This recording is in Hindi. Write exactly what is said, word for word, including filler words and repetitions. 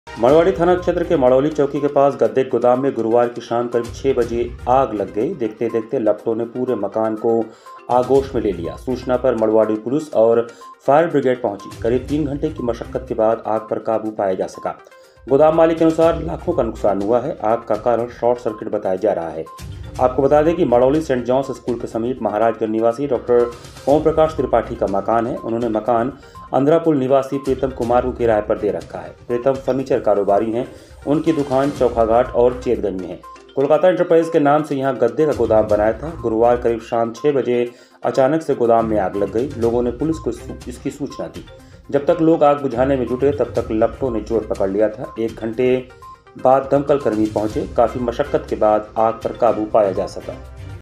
मड़वाड़ी थाना क्षेत्र के मड़ौली चौकी के पास गद्दे गोदाम में गुरुवार की शाम करीब छह बजे आग लग गई। देखते देखते लपटों ने पूरे मकान को आगोश में ले लिया। सूचना पर मड़वाड़ी पुलिस और फायर ब्रिगेड पहुंची। करीब तीन घंटे की मशक्कत के बाद आग पर काबू पाया जा सका। गोदाम मालिक के अनुसार लाखों का नुकसान हुआ है। आग का कारण शॉर्ट सर्किट बताया जा रहा है। आपको बता दें कि मड़ौली सेंट जॉन्स स्कूल के समीप महाराजगंज निवासी डॉक्टर ओम प्रकाश त्रिपाठी का मकान है। उन्होंने मकान अंद्रापुल निवासी प्रीतम कुमार को किराए पर दे रखा है। प्रीतम फर्नीचर कारोबारी हैं। उनकी दुकान चौखाघाट और चेतगंज में है। कोलकाता एंटरप्राइज के नाम से यहां गद्दे का गोदाम बनाया था। गुरुवार करीब शाम छह बजे अचानक से गोदाम में आग लग गई। लोगों ने पुलिस को इसकी सूचना दी। जब तक लोग आग बुझाने में जुटे तब तक लपटों ने जोर पकड़ लिया था। एक घंटे बाद दमकल कर्मी पहुंचे। काफी मशक्कत के बाद आग पर काबू पाया जा सका।